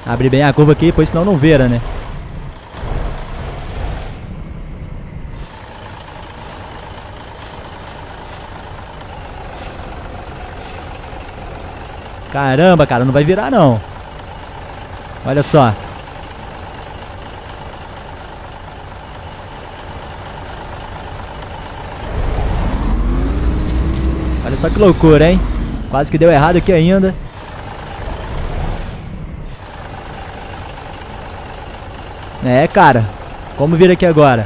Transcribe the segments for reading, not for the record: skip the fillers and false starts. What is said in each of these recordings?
Abrir bem a curva aqui, pois senão não vira, né? Caramba, cara, não vai virar não. Olha só. Olha só que loucura, hein? Quase que deu errado aqui ainda. É, cara. Como vira aqui agora?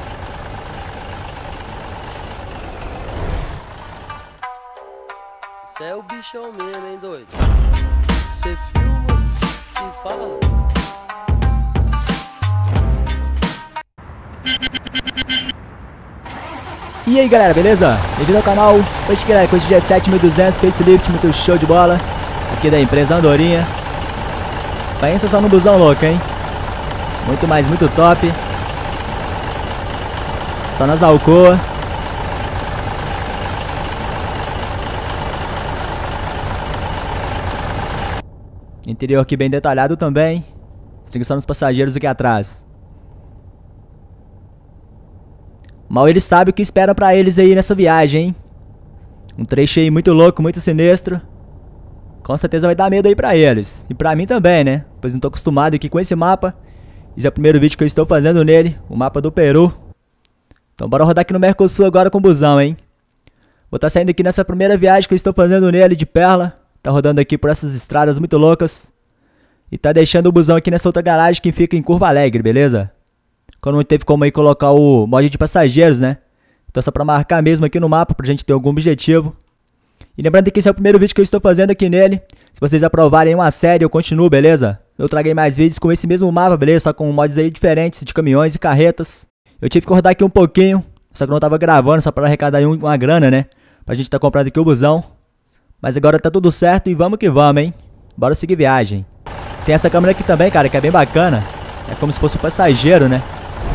Isso é o bichão mesmo, hein, doido? Você filma e fala. E aí, galera, beleza? Bem-vindo ao canal. Hoje, galera, com esse G7200 facelift, muito show de bola. Aqui da empresa Andorinha. Pensa só no busão louco, hein? Muito top. Só nas Alcoa. Interior aqui bem detalhado também. Só nos passageiros aqui atrás. Mal eles sabem o que espera pra eles aí nessa viagem, hein? Um trecho aí muito louco, muito sinistro. Com certeza vai dar medo aí pra eles. E pra mim também, né? Pois não tô acostumado aqui com esse mapa. Esse é o primeiro vídeo que eu estou fazendo nele. O mapa do Peru. Então bora rodar aqui no Mercosul agora com o busão, hein? Vou estar saindo aqui nessa primeira viagem que eu estou fazendo nele de Perla. Tá rodando aqui por essas estradas muito loucas. E tá deixando o busão aqui nessa outra garagem que fica em Curva Alegre, beleza? Quando não teve como aí colocar o mod de passageiros, né? Então só pra marcar mesmo aqui no mapa, pra gente ter algum objetivo. E lembrando que esse é o primeiro vídeo que eu estou fazendo aqui nele. Se vocês aprovarem uma série, eu continuo, beleza? Eu traguei mais vídeos com esse mesmo mapa, beleza? Só com mods aí diferentes de caminhões e carretas. Eu tive que rodar aqui um pouquinho, só que eu não tava gravando, só pra arrecadar aí uma grana, né? Pra gente tá comprando aqui o busão. Mas agora tá tudo certo e vamos que vamos, hein? Bora seguir viagem. Tem essa câmera aqui também, cara, que é bem bacana. É como se fosse um passageiro, né?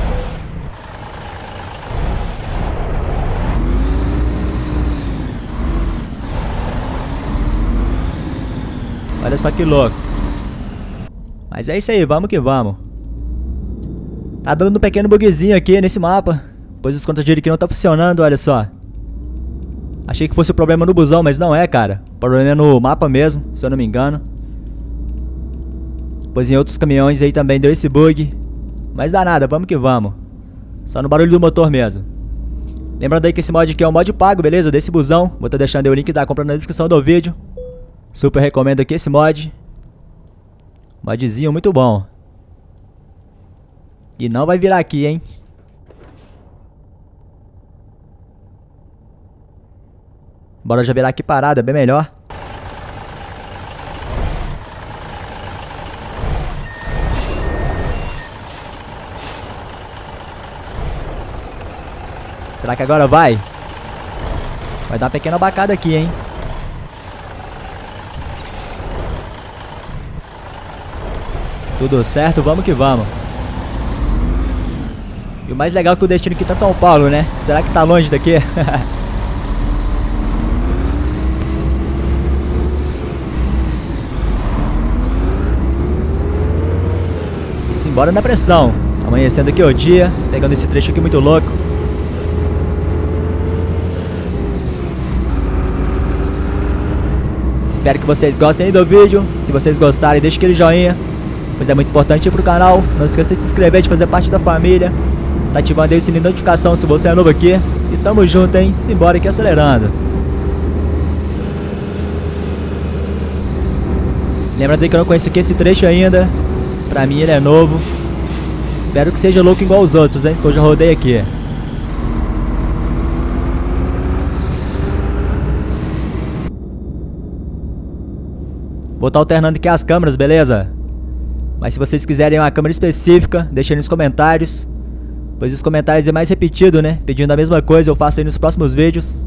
Olha só que louco. Mas é isso aí, vamos que vamos. Tá dando um pequeno bugzinho aqui nesse mapa, pois os controles aqui não tá funcionando, olha só. Achei que fosse o problema no busão, mas não é, cara. O problema é no mapa mesmo, se eu não me engano. Pois em outros caminhões aí também deu esse bug. Mas dá nada, vamos que vamos. Só no barulho do motor mesmo. Lembrando aí que esse mod aqui é um mod pago, beleza? Desse busão. Vou estar deixando aí o link da compra na descrição do vídeo. Super recomendo aqui esse mod. Modzinho muito bom. E não vai virar aqui, hein? Bora já virar aqui parada, bem melhor. Será que agora vai? Vai dar uma pequena abacada aqui, hein? Tudo certo, vamos que vamos. E o mais legal é que o destino aqui tá São Paulo, né? Será que tá longe daqui? E simbora na pressão. Amanhecendo aqui o dia, pegando esse trecho aqui muito louco. Espero que vocês gostem aí do vídeo. Se vocês gostarem, deixa aquele joinha, pois é muito importante ir pro canal. Não esqueça de se inscrever, de fazer parte da família. Tá ativando aí o sininho de notificação se você é novo aqui. E tamo junto, hein? Simbora aqui acelerando. Lembrando aí que eu não conheço aqui esse trecho ainda. Pra mim ele é novo. Espero que seja louco igual os outros, hein? Que eu já rodei aqui. Vou estar alternando aqui as câmeras, beleza? Mas se vocês quiserem uma câmera específica, deixem aí nos comentários. Pois os comentários é mais repetido, né? Pedindo a mesma coisa, eu faço aí nos próximos vídeos.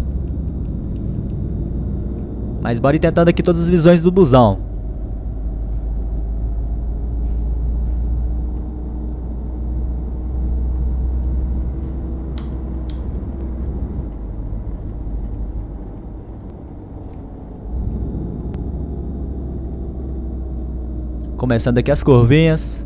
Mas bora ir tentando aqui todas as visões do busão. Começando aqui as curvinhas.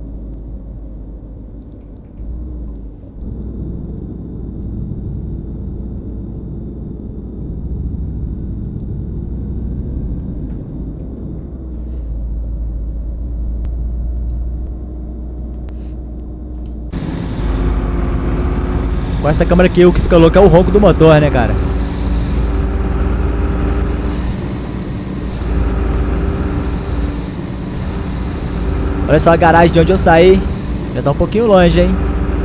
Com essa câmera aqui, o que fica louco é o ronco do motor, né, cara? Olha só a garagem de onde eu saí. Já tá um pouquinho longe, hein?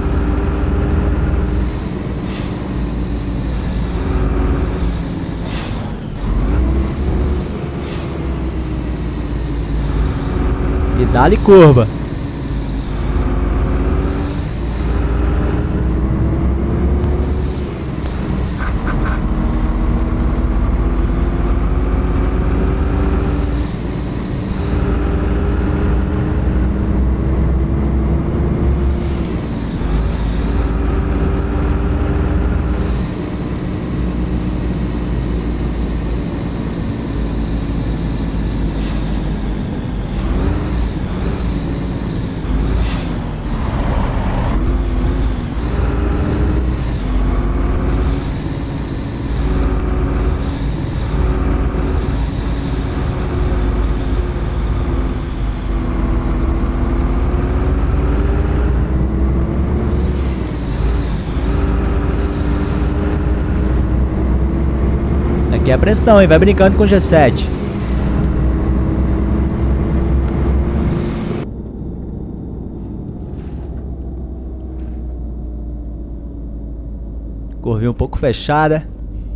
E dá-lhe curva. Aqui é a pressão, hein? Vai brincando com o G7. Curvinha um pouco fechada.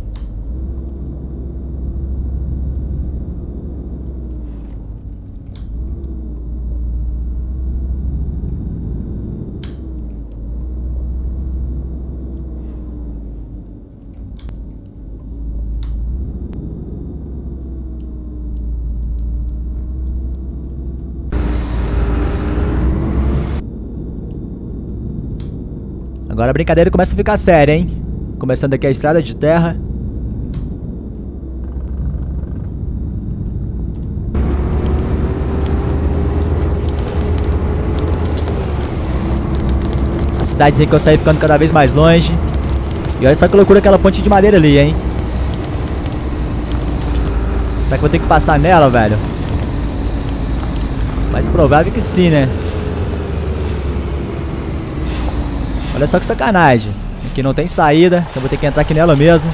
Agora a brincadeira começa a ficar séria, hein? Começando aqui a estrada de terra. A cidadezinha que eu saí ficando cada vez mais longe. E olha só que loucura aquela ponte de madeira ali, hein? Será que eu vou ter que passar nela, velho? Mais provável que sim, né? Olha só que sacanagem. Aqui não tem saída, então vou ter que entrar aqui nela mesmo.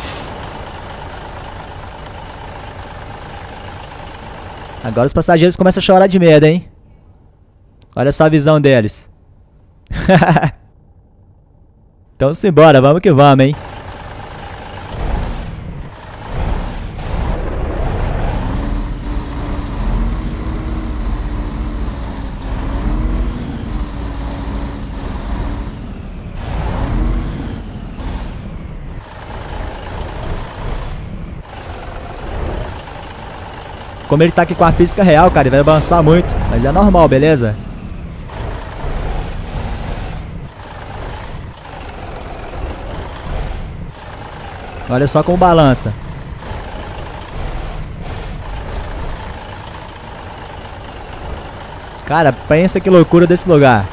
Agora os passageiros começam a chorar de medo, hein? Olha só a visão deles. Então simbora, vamos que vamos, hein? Como ele tá aqui com a física real, cara, ele vai avançar muito. Mas é normal, beleza? Olha só como balança. Cara, pensa que loucura desse lugar.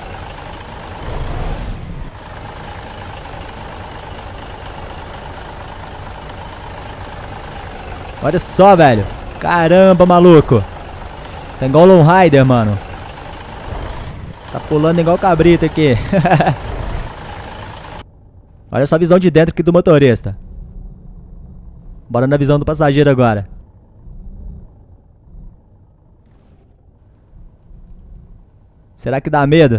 Olha só, velho. Caramba, maluco. Tá igual o Lone Rider, mano. Tá pulando igual cabrito aqui. Olha só a visão de dentro aqui do motorista. Bora na visão do passageiro agora. Será que dá medo?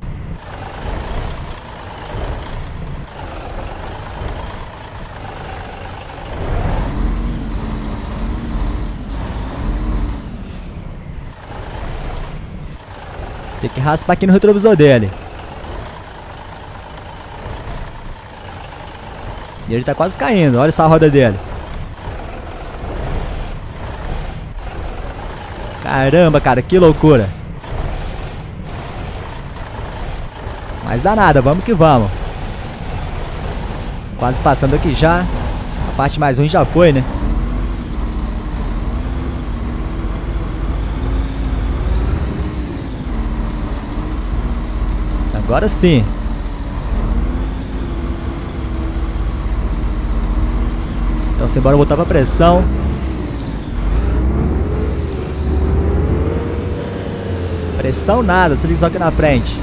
Tem que raspar aqui no retrovisor dele. E ele tá quase caindo. Olha só a roda dele. Caramba, cara, que loucura. Mas dá nada, vamos que vamos. Quase passando aqui já. A parte mais ruim já foi, né? Agora sim. Então simbora voltar pra pressão. Pressão nada, se liga só aqui na frente.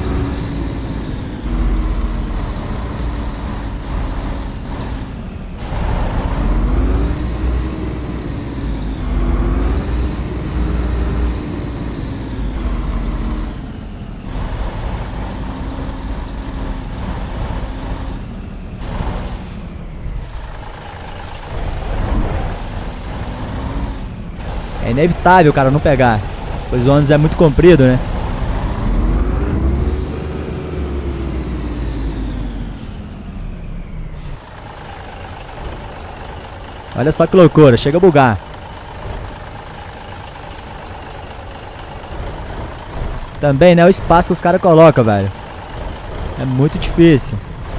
É inevitável o cara não pegar, pois o ônibus é muito comprido, né? Olha só que loucura, chega a bugar. Também, né, o espaço que os caras colocam, velho. É muito difícil.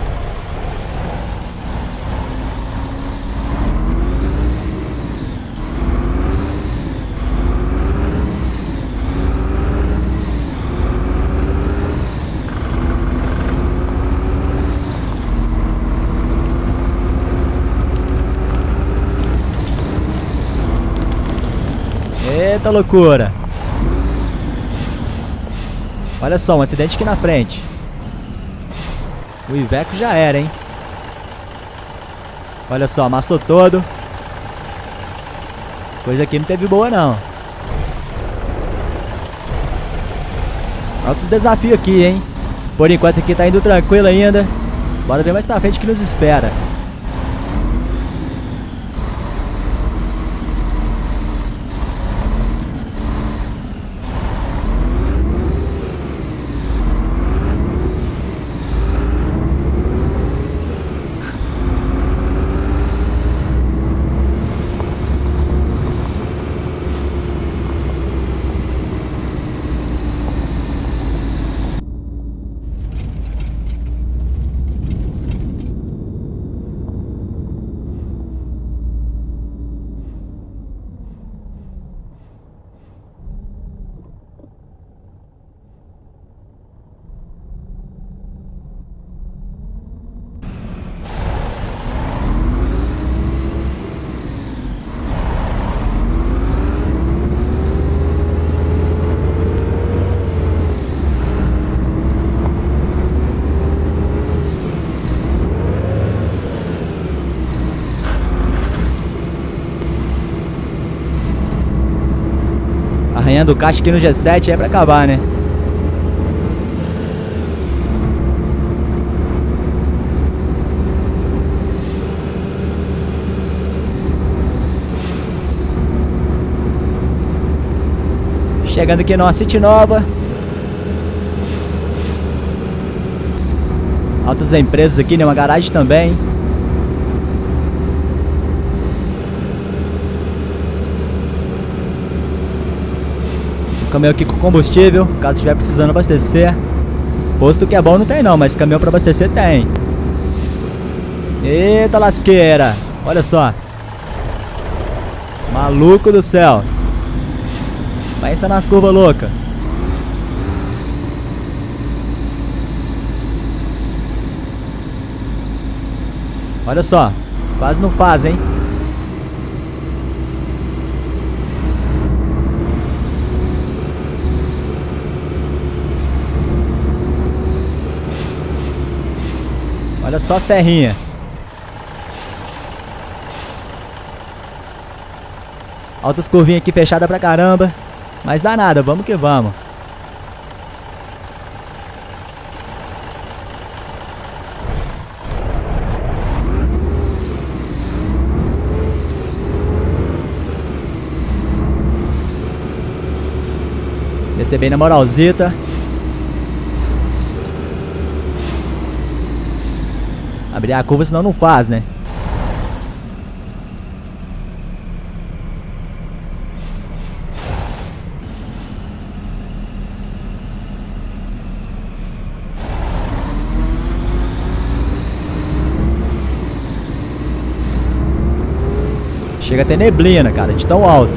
Eita loucura. Olha só, um acidente aqui na frente. O Iveco já era, hein. Olha só, amassou todo. Coisa aqui não teve boa não. Altos desafios aqui, hein. Por enquanto aqui tá indo tranquilo ainda. Bora ver mais pra frente o que nos espera. Arranhando o caixa aqui no G7 é pra acabar, né? Chegando aqui numa City Nova. Altas empresas aqui, né? Uma garagem também. Caminhão aqui com combustível, caso estiver precisando abastecer. Posto que é bom não tem não, mas caminhão para abastecer tem. Eita lasqueira, olha só. Maluco do céu. Pensa nas curvas loucas. Olha só, quase não faz, hein. Olha só a serrinha. Altas curvinhas aqui fechadas pra caramba. Mas dá nada, vamos que vamos. Descer bem na moralzita. Abrir a curva, senão não faz, né? Chega a ter neblina, cara, de tão alto.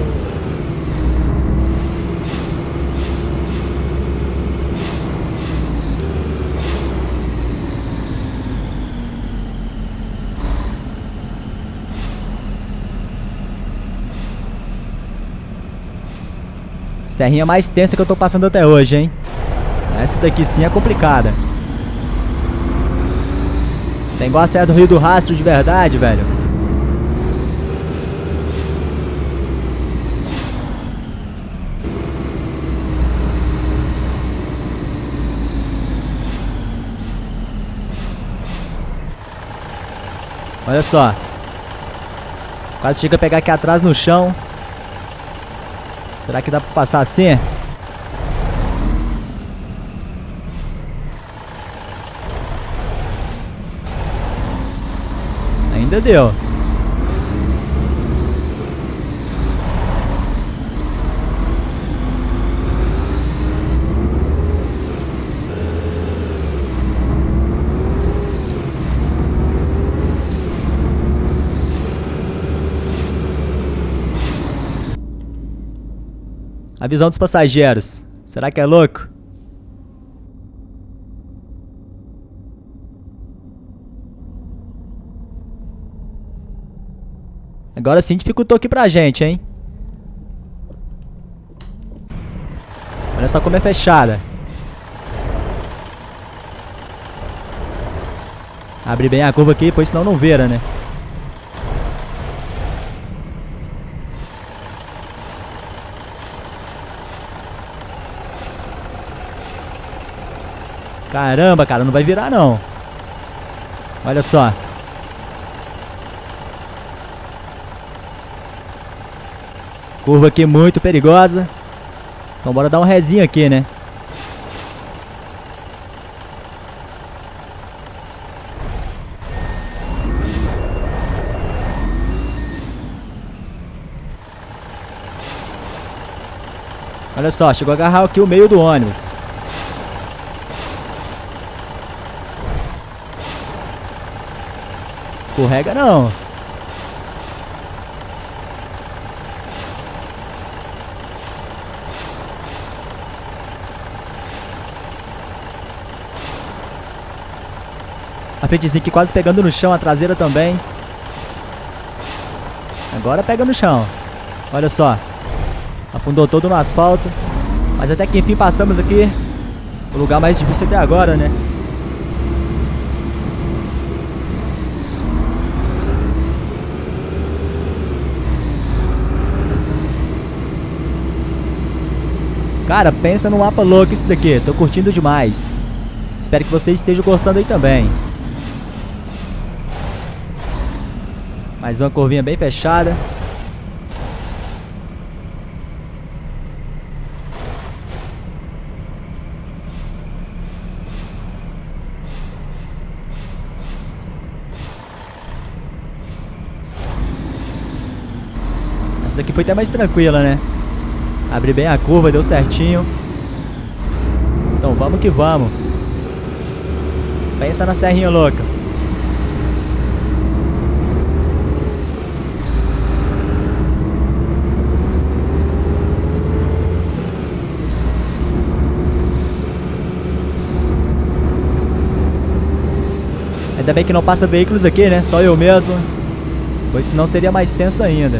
Serrinha mais tensa que eu tô passando até hoje, hein? Essa daqui sim é complicada. Tem igual a Serra do Rio do Rastro de verdade, velho. Olha só. Quase chega a pegar aqui atrás no chão. Será que dá pra passar assim? Ainda deu. A visão dos passageiros. Será que é louco? Agora sim dificultou aqui pra gente, hein? Olha só como é fechada. Abre bem a curva aqui, pois senão não vira, né? Caramba, cara, não vai virar não. Olha só. Curva aqui muito perigosa. Então bora dar um rezinho aqui, né? Olha só, chegou a agarrar aqui o meio do ônibus. Escorrega não. A frentezinha aqui quase pegando no chão, a traseira também. Agora pega no chão. Olha só. Afundou todo no asfalto. Mas até que enfim passamos aqui. O lugar mais difícil até agora, né? Cara, pensa num mapa louco esse daqui. Tô curtindo demais. Espero que vocês estejam gostando aí também. Mais uma curvinha bem fechada. Essa daqui foi até mais tranquila, né? Abri bem a curva, deu certinho. Então vamos que vamos. Pensa na serrinha louca. Ainda bem que não passa veículos aqui, né? Só eu mesmo. Pois senão seria mais tenso ainda.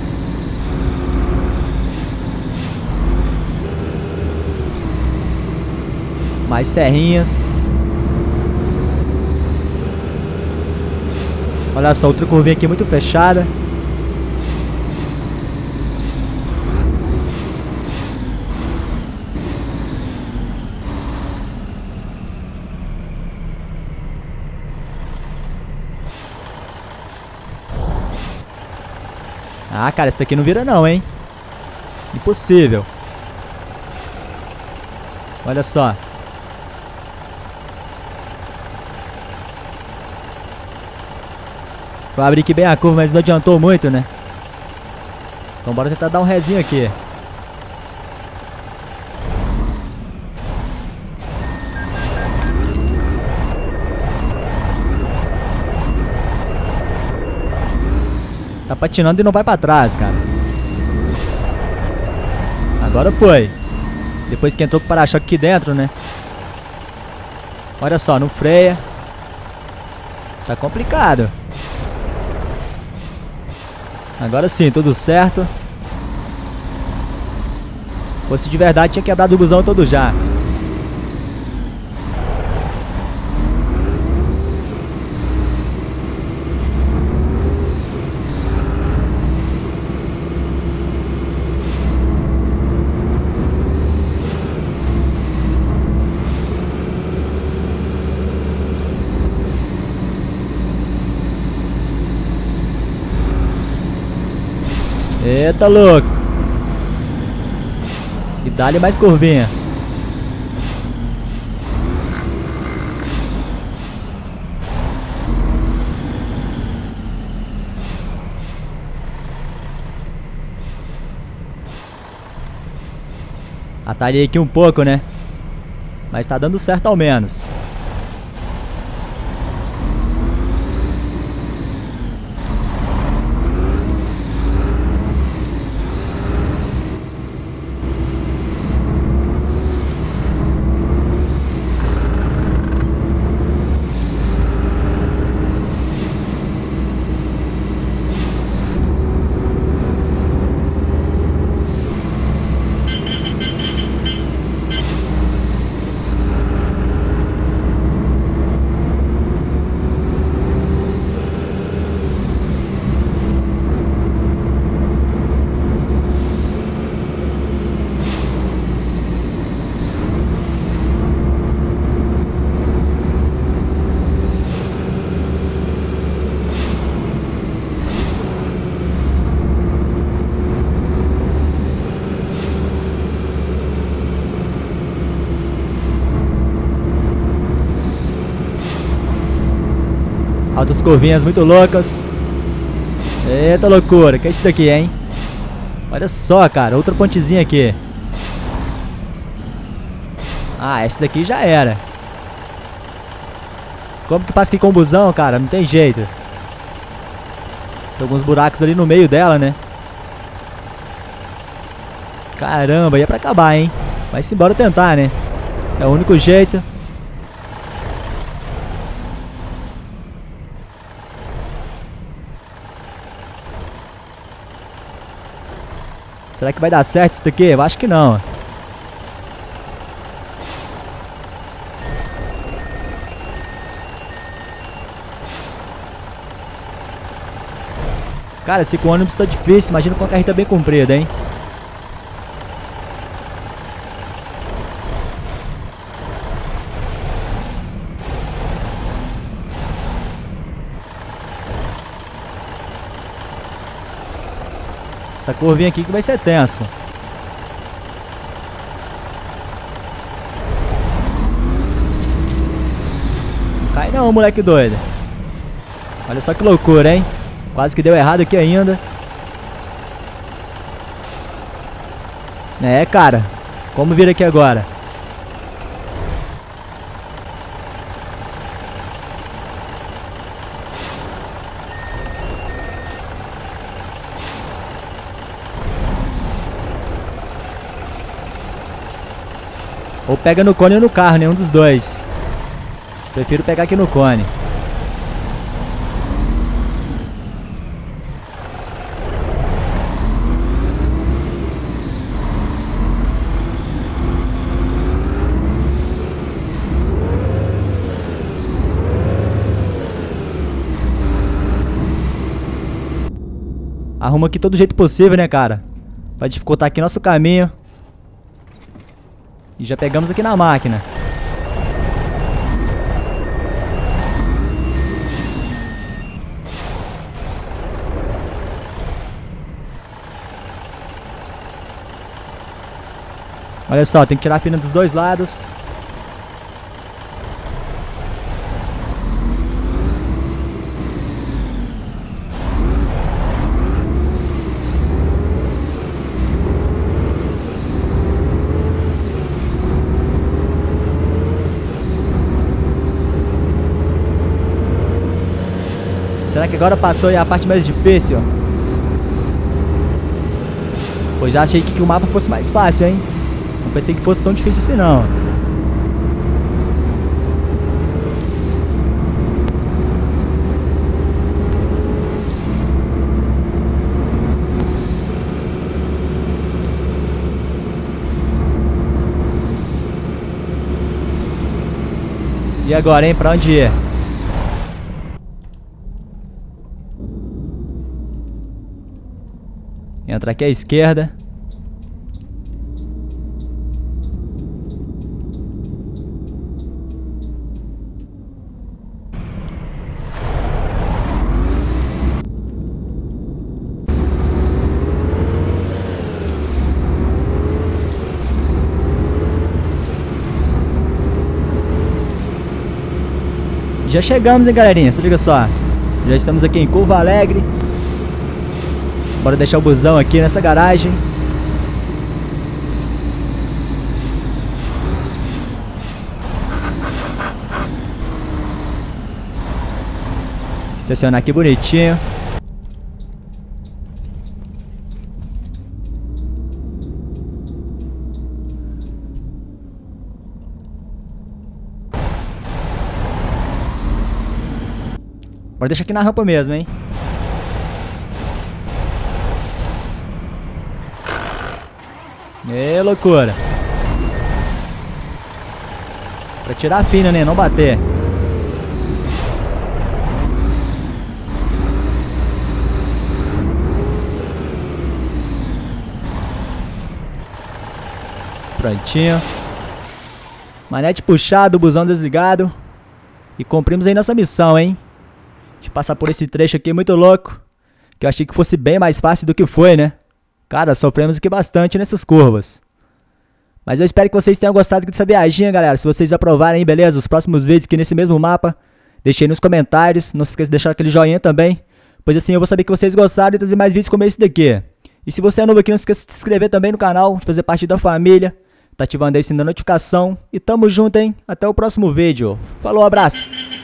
Mais serrinhas. Olha só, outra curvinha aqui muito fechada. Ah, cara, esse daqui não vira não, hein? Impossível. Olha só. Vou abrir aqui bem a curva, mas não adiantou muito, né? Então bora tentar dar um rezinho aqui. Tá patinando e não vai pra trás, cara. Agora foi. Depois que entrou com o para-choque aqui dentro, né? Olha só, não freia. Tá complicado. Agora sim, tudo certo. Fosse de verdade, tinha quebrado o busão todo já. Eita, louco. E dá-lhe mais curvinha. Atalhei aqui um pouco, né? Mas tá dando certo ao menos. Altas curvinhas muito loucas. Eita loucura, que é isso daqui, hein? Olha só, cara, outra pontezinha aqui. Ah, essa daqui já era. Como que passa aqui com o busão, cara? Não tem jeito. Tem alguns buracos ali no meio dela, né? Caramba, ia pra acabar, hein? Mas embora tentar, né? É o único jeito. Será que vai dar certo isso daqui? Eu acho que não. Cara, esse com ônibus tá difícil. Imagina com a carreta bem comprida, hein? Essa curvinha aqui que vai ser tensa. Não cai não, moleque doido. Olha só que loucura, hein? Quase que deu errado aqui ainda. É, cara. Como vir aqui agora? Ou pega no cone ou no carro, nenhum dos dois. Prefiro pegar aqui no cone. Arruma aqui todo jeito possível, né, cara? Pra dificultar aqui nosso caminho. E já pegamos aqui na máquina. Olha só, tem que tirar a pina dos dois lados. Será que agora passou aí a parte mais difícil? Pois já achei que o mapa fosse mais fácil, hein? Não pensei que fosse tão difícil assim, não. E agora, hein? Pra onde ir? Entra aqui à esquerda. Já chegamos, hein, galerinha? Se liga só. Já estamos aqui em Curva Alegre. Bora deixar o busão aqui nessa garagem. Estacionar aqui bonitinho. Bora deixar aqui na rampa mesmo, hein? Ê, loucura. Pra tirar a fina, né? Não bater. Prontinho. Manete puxado, busão desligado. E cumprimos aí nossa missão, hein? De passar por esse trecho aqui muito louco. Que eu achei que fosse bem mais fácil do que foi, né? Cara, sofremos aqui bastante nessas curvas. Mas eu espero que vocês tenham gostado dessa viaginha, galera. Se vocês aprovarem, beleza? Os próximos vídeos aqui nesse mesmo mapa. Deixei nos comentários. Não se esqueça de deixar aquele joinha também. Pois assim eu vou saber que vocês gostaram e trazer mais vídeos como esse daqui. E se você é novo aqui, não se esqueça de se inscrever também no canal. De fazer parte da família. Tá ativando aí o sininho da notificação. E tamo junto, hein? Até o próximo vídeo. Falou, abraço!